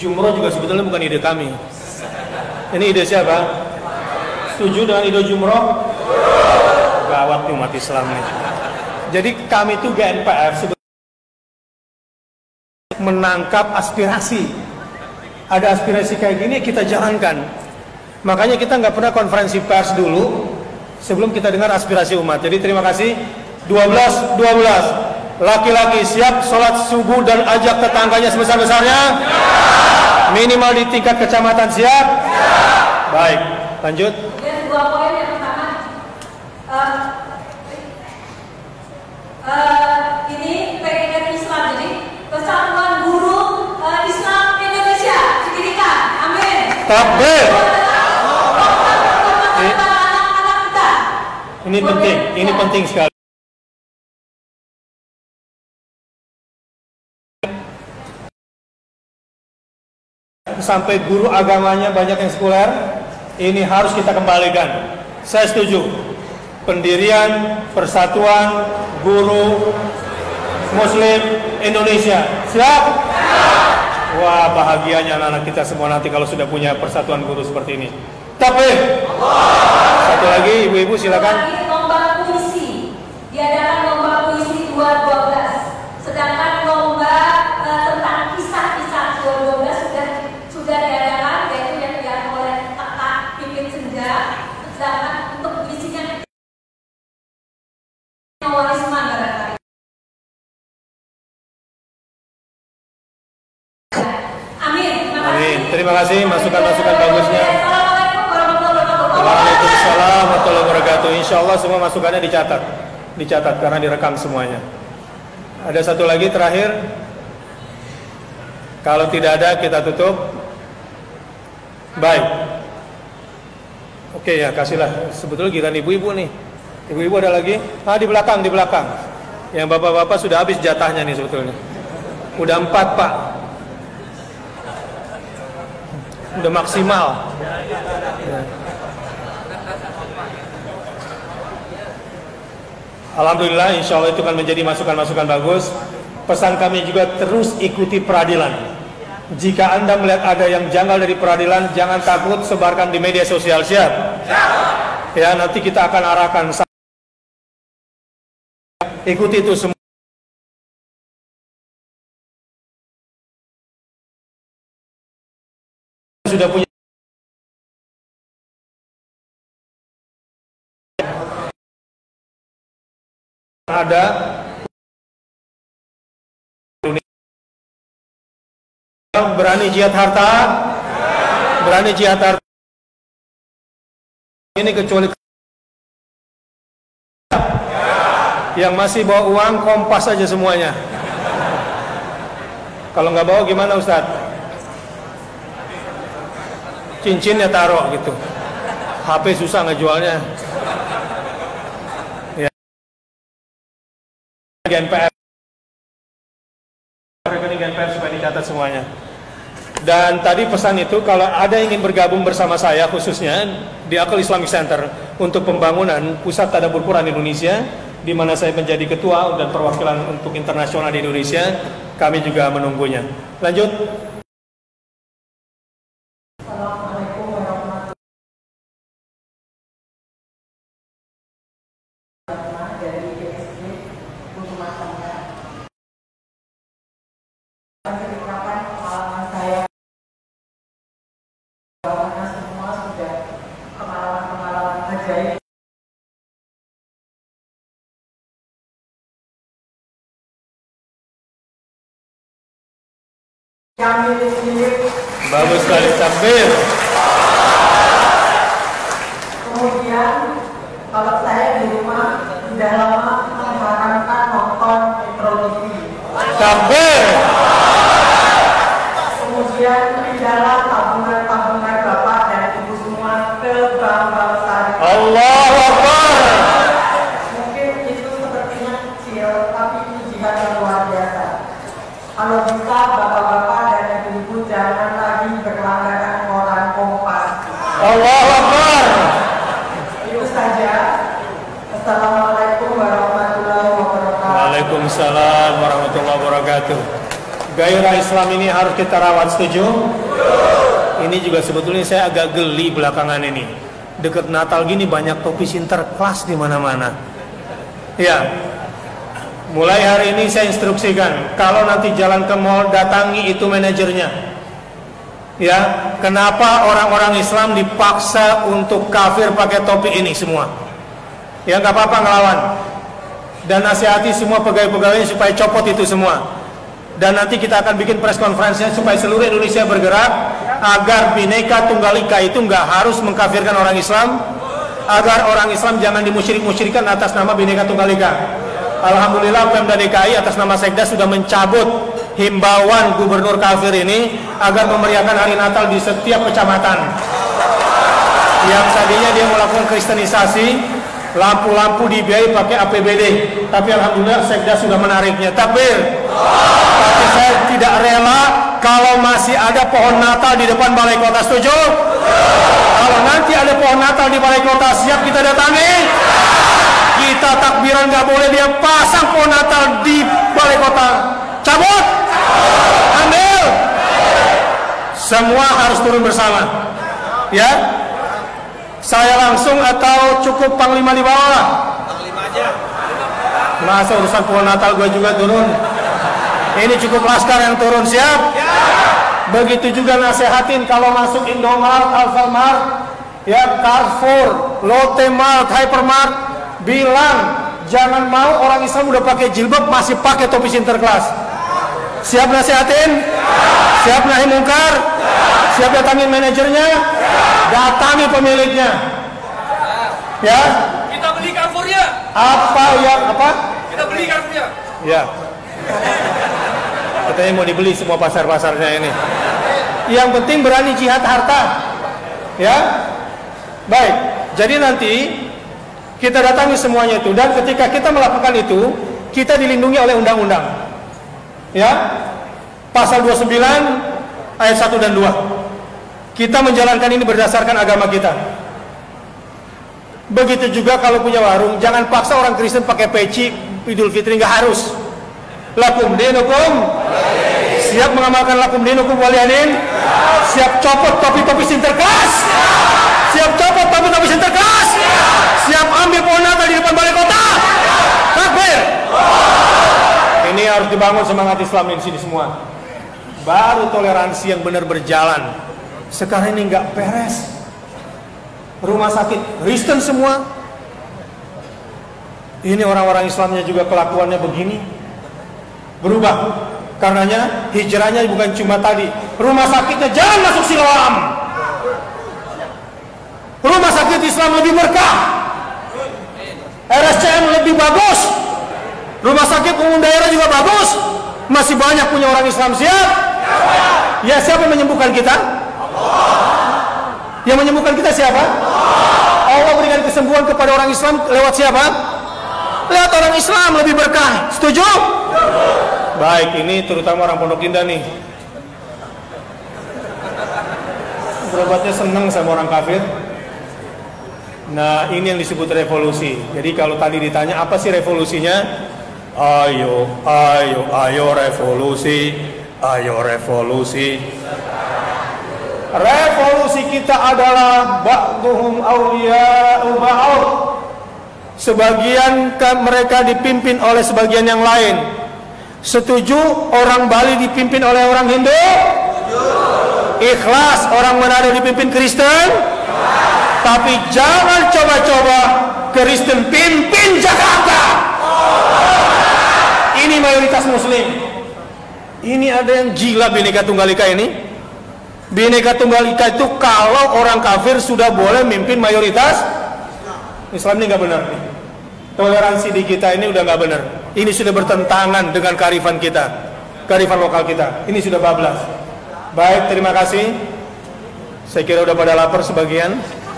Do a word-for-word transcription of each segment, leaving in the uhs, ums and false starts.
Jumroh juga sebetulnya bukan ide kami. Ini ide siapa? Setuju dengan ide jumroh? Gawat nih umat Islam nih. Jadi kami itu G N P F sebetulnya menangkap aspirasi. Ada aspirasi kayak gini kita jalankan. Makanya kita nggak pernah konferensi pers dulu sebelum kita dengar aspirasi umat. Jadi terima kasih. dua belas dua belas laki-laki siap sholat subuh dan ajak tetangganya sebesar-besarnya. Minimal di tingkat kecamatan siap. Baik, lanjut. Dan dua poin yang pertama, uh, uh, ini pendidikan Islam, jadi Persatuan Guru uh, Islam Indonesia, pendidikan, amin. Takbir. Ini penting, ini penting sekali. Sampai guru agamanya banyak yang sekuler, ini harus kita kembalikan. Saya setuju. Pendirian Persatuan Guru Muslim Indonesia. Siap? Wah, bahagianya anak-anak kita semua nanti kalau sudah punya persatuan guru seperti ini. Takbir. Satu lagi, ibu-ibu silakan. Lomba puisi. Diadakan lomba puisi dua ribu dua belas. Sedangkan lomba uh, tentang kisah-kisah dua ribu dua belas sudah sudah diadakan, yaitu yang diadakan oleh Kakak Pipit Senja. Sedangkan untuk puisinya Warisman barangkali. Amin. Terima kasih. Amin. Terima kasih masukan-masukan bagusnya. Assalamualaikum warahmatullahi wabarakatuh. Waalaikumsalam warahmatullahi wabarakatuh. Insya Allah semua masukannya dicatat, dicatat karena direkam semuanya. Ada satu lagi terakhir. Kalau tidak ada kita tutup. Baik. Oke ya, kasihlah. Sebetulnya giliran ibu-ibu nih. Ibu-ibu ada lagi? Ah, di belakang, di belakang. Yang bapak-bapak sudah habis jatahnya nih sebetulnya. Udah empat, Pak. Udah maksimal. Ya. Alhamdulillah, insya Allah itu akan menjadi masukan-masukan bagus. Pesan kami juga terus ikuti peradilan. Jika Anda melihat ada yang janggal dari peradilan, jangan takut, sebarkan di media sosial. Siap? Ya, nanti kita akan arahkan. Ikuti itu semua. Sudah punya ada berani jihad harta, berani jihad harta ini kecuali yang masih bawa uang kompas aja semuanya. Kalau nggak bawa gimana Ustadz? Cincinnya taruh gitu. H P susah ngejualnya. Ya. G N P F. Rekening G N P F supaya dicatat semuanya. Dan tadi pesan itu kalau ada yang ingin bergabung bersama saya khususnya di Aqil Islamic Center untuk pembangunan Pusat Tadabbur Quran Indonesia, di mana saya menjadi ketua dan perwakilan untuk internasional di Indonesia, kami juga menunggunya. Lanjut. Bagus sekali, takbir. Kemudian kalau saya di rumah sudah lama mengharamkan nonton Metro T V. Takbir. Kemudian pindahlah tabungan-tabungan bapak dan ibu semua ke bank-bank syariah. Allahu Akbar. Mungkin itu sepertinya kecil, tapi itu jihad yang luar biasa. Kalau bisa bapak-bapak dan ibu-ibu jangan lagi berlangganan koran Kompas. Allahu Akbar. Itu saja. Assalamualaikum warahmatullahi wabarakatuh. Waalaikumsalam warahmatullahi wabarakatuh. gairah Islam ini harus kita rawat, setuju? Ini juga sebetulnya saya agak geli belakangan ini. Deket Natal gini banyak topi sinterklas di mana-mana. Ya, mulai hari ini saya instruksikan, kalau nanti jalan ke mall datangi itu manajernya. Ya, kenapa orang-orang Islam dipaksa untuk kafir pakai topi ini semua? Ya, nggak apa-apa ngelawan. Dan nasihati semua pegawai-pegawainya supaya copot itu semua. Dan nanti kita akan bikin press conference-nya supaya seluruh Indonesia bergerak agar Bhinneka Tunggal Ika itu nggak harus mengkafirkan orang Islam, agar orang Islam jangan dimusyrik-musyrikkan atas nama Bhinneka Tunggal Ika. Alhamdulillah Pemda D K I atas nama Sekda sudah mencabut himbauan gubernur kafir ini agar memeriahkan hari Natal di setiap kecamatan. Yang tadinya dia melakukan kristenisasi, lampu-lampu dibiayai pakai A P B D, tapi alhamdulillah Sekda sudah menariknya. Takbir. Tapi saya tidak rela kalau masih ada pohon Natal di depan balai kota, setuju? Kalau nanti ada pohon Natal di balai kota, siap kita datangi. Kita takbiran nggak boleh dia pasang pohon Natal di balai kota. Cabut, ambil. Semua harus turun bersama. Ya. Saya langsung atau cukup Panglima di bawah? Panglima aja. Masa urusan pohon Natal gue juga turun? Ini cukup laskar yang turun, siap? Begitu juga nasehatin kalau masuk Indomart, Alfamart, ya Carrefour, Lotte Mart, Hypermart, bilang jangan mau orang Islam udah pakai jilbab masih pakai topi sinterklas. Siap nasehatin? Siap nahi mungkar? Siap datangin manajernya? Datangi pemiliknya. Ya. Kita beli Carrefournya. Apa yang apa? Kita beli Carrefournya. Ya. Katanya mau dibeli semua pasar-pasarnya ini. Yang penting berani jihad harta. Ya. Baik. Jadi nanti kita datangi semuanya itu, dan ketika kita melakukan itu, kita dilindungi oleh undang-undang. Ya. Pasal dua puluh sembilan ayat satu dan dua. Kita menjalankan ini berdasarkan agama kita. Begitu juga kalau punya warung, jangan paksa orang Kristen pakai peci Idul Fitri, nggak harus. Lakum dinukum, siap mengamalkan lakum dinukum waliyadin, siap copot topi-topi sinterklas, siap copot topi-topi sinterklas, siap ambil pohon Natal di depan balai kota. Takbir. Ini harus dibangun semangat Islam di sini semua. Baru toleransi yang benar berjalan. Sekarang ini nggak beres. Rumah sakit Kristen semua. Ini orang-orang Islamnya juga kelakuannya begini. Berubah. Karenanya hijrahnya bukan cuma tadi. Rumah sakitnya jangan masuk Siloam. Rumah sakit Islam lebih berkah. R S C M lebih bagus. Rumah sakit umum daerah juga bagus. Masih banyak punya orang Islam, siap? Ya, siapa yang menyembuhkan kita? Yang menyembuhkan kita siapa? Allah berikan kesembuhan kepada orang Islam lewat siapa? Lewat orang Islam, lebih berkah. Setuju? Baik, ini terutama orang Pondok Indah nih. Berobatnya seneng sama orang kafir. Nah, ini yang disebut revolusi. Jadi kalau tadi ditanya apa sih revolusinya? Ayo, ayo, ayo revolusi, ayo revolusi. Revolusi kita adalah ba'duhum awliya'u ba'd. Sebagian mereka dipimpin oleh sebagian yang lain. Setuju orang Bali dipimpin oleh orang Hindu? Ikhlas orang Manado dipimpin Kristen? Tapi jangan coba-coba Kristen pimpin Jakarta. Ini mayoritas Muslim. Ini ada yang gila Bhinneka Tunggal Ika ini. Bhinneka Tunggal Ika itu kalau orang kafir sudah boleh mimpin mayoritas Islam, ini nggak benar. Toleransi di kita ini udah nggak benar. Ini sudah bertentangan dengan kearifan kita, kearifan lokal kita. Ini sudah bablas. Baik, terima kasih. Saya kira udah pada lapar sebagian.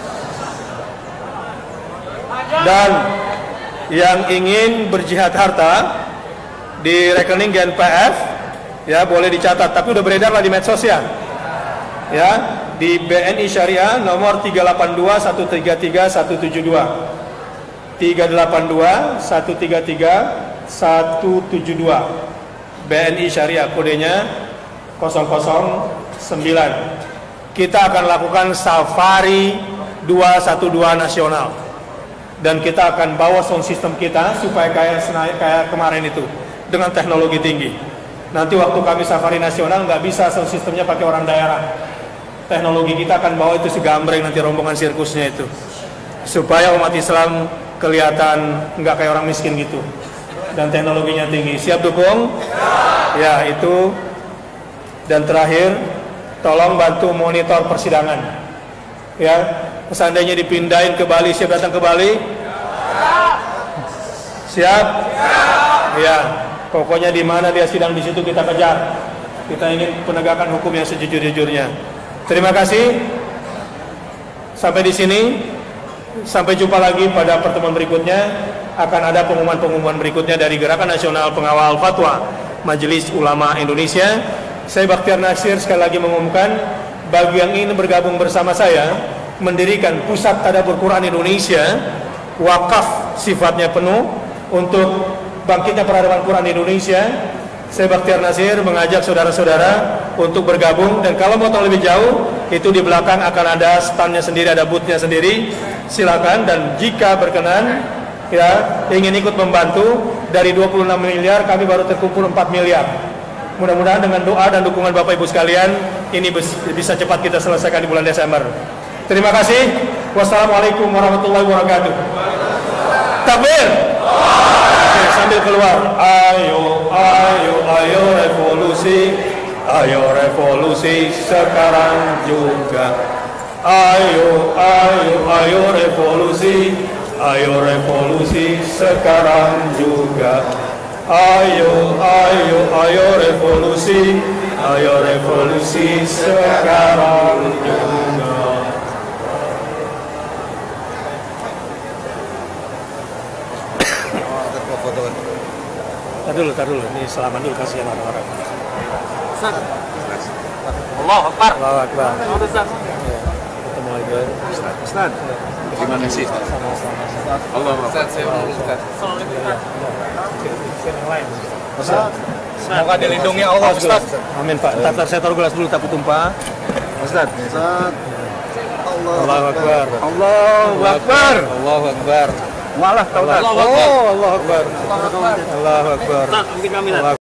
Dan yang ingin berjihad harta di rekening G N P F ya boleh dicatat, tapi udah beredar lah di medsos ya. Ya, di B N I Syariah nomor tiga delapan dua satu tiga tiga satu tujuh dua. tiga delapan dua satu tiga tiga satu tujuh dua. B N I Syariah, kodenya nol nol sembilan. Kita akan lakukan safari dua satu dua nasional. Dan kita akan bawa sound system kita supaya kayak kayak kemarin itu dengan teknologi tinggi. Nanti waktu kami safari nasional nggak bisa sound systemnya pakai orang daerah. Teknologi kita akan bawa itu segambreng nanti rombongan sirkusnya itu, supaya umat Islam kelihatan nggak kayak orang miskin gitu. Dan teknologinya tinggi. Siap dukung? Ya itu. Dan terakhir, tolong bantu monitor persidangan. Ya. Seandainya dipindahin ke Bali, siap datang ke Bali? Siap? Ya, pokoknya di mana dia sidang di situ kita kejar. Kita ingin penegakan hukum yang sejujur-jujurnya. Terima kasih. Sampai di sini. Sampai jumpa lagi pada pertemuan berikutnya. Akan ada pengumuman-pengumuman berikutnya dari Gerakan Nasional Pengawal Fatwa Majelis Ulama Indonesia. Saya Bakhtiar Nasir sekali lagi mengumumkan, bagi yang ingin bergabung bersama saya mendirikan Pusat Tadabbur Quran Indonesia, wakaf sifatnya penuh untuk bangkitnya peradaban Quran Indonesia. Saya Bakhtiar Nasir mengajak saudara-saudara untuk bergabung, dan kalau mau tahu lebih jauh, itu di belakang akan ada standnya sendiri, ada boothnya sendiri. Silakan, dan jika berkenan ya ingin ikut membantu, dari dua puluh enam miliar kami baru terkumpul empat miliar. Mudah-mudahan dengan doa dan dukungan Bapak Ibu sekalian ini bisa cepat kita selesaikan di bulan Desember. Terima kasih. Wassalamualaikum warahmatullahi wabarakatuh. Takbir. Oke, sambil keluar. Ayo, ayo, ayo revolusi. Ayo revolusi sekarang juga. Ayo, ayo, ayo revolusi. Ayo revolusi sekarang juga. Ayo, ayo, ayo revolusi. Ayo revolusi sekarang juga. Tar dulu, tar dulu. Ini selamat dulu, kasihan orang-orang. Ustaz. Allahu Akbar. Allahu Akbar. Ustaz. Ketemu lagi. Ustaz. Ustaz. Terima kasih. Sama-sama. Allahu Akbar. Ustaz. Assalamualaikum. Ustaz. Semoga dilindungi Allah, Ustaz. Amin, Pak. Tatar saya taruh gelas dulu, takut tumpah. Ustaz. Ustaz. Allahu Akbar. Allahu Akbar. Allahu Akbar. Walah, tahu tak? Oh, Allahu Akbar. Allahu Akbar. Ustaz, mungkin kami